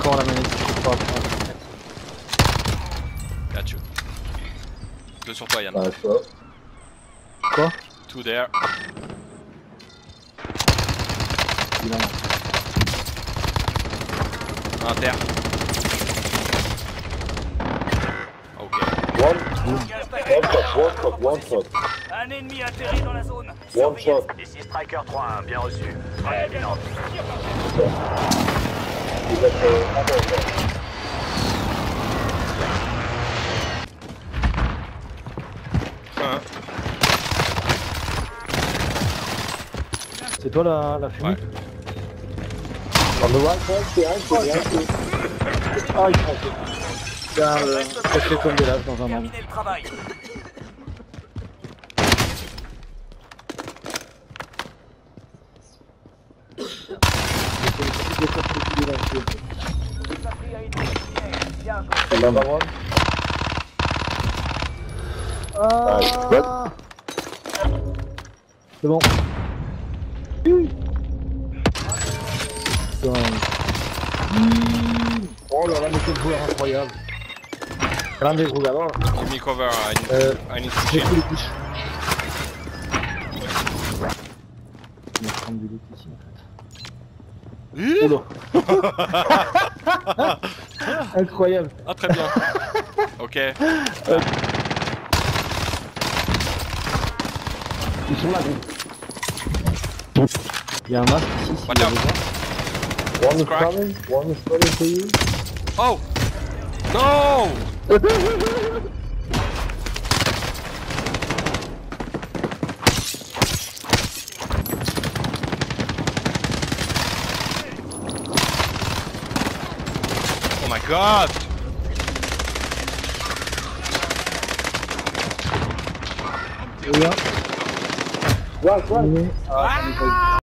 encore la manette, je crois. Got you. Deux sur toi, Yann. Ah, quoi. Quoi? Two there. Évidemment. Un terre. Ok. One shot. Un ennemi atterri dans la zone. One shot. Ici Striker 3-1, bien reçu. Très bien. Il a fait un bon. C'est toi la fumée? Ouais. On the right side, behind you. Ah, il prend. Il y a un cachet comme des laves dans un moment. Terminez le travail. Another one. Nice. Good. C'est bon. Oh là là, mais quel joueur incroyable. Grande jugador. Give me cover, I need to J'ai shield. tous les couches. Je vais prendre du loot ici en fait. Oula. Incroyable. Ah, très bien. Ok. Ils sont là, gros. Il y a un masque ici. Si Watch out. One is Crack. coming. One is coming to you. Oh! No! Oh my god! Regarde. Right. Ah,